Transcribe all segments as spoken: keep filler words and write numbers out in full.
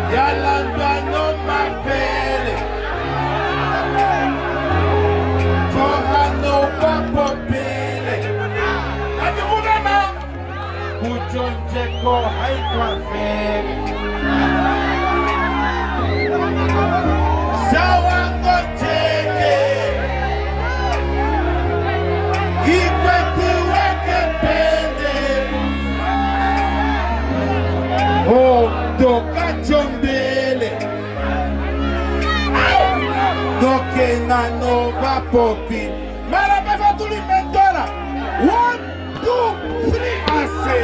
Yalanda no mafele. Johano papopele. Ati mumema. Kujonjeko haitwa fele. Sawango teke. Ikweti weke pende. Oh, toka chombele. Doke na nova popi. Mara beva tuli mentora. One, two, three, I say.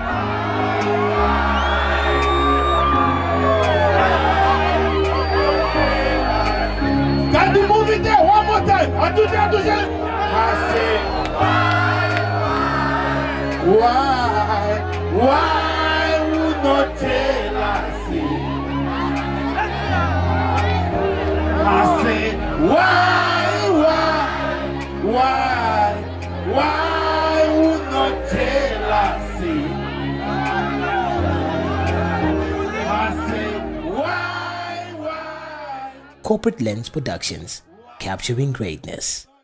Can you move it there one more time? I do that, do that. I say. Why? Why would not tell us? I say, why, why, why, why would not tell us? I say, why, why? Corporate Lens Productions, capturing greatness.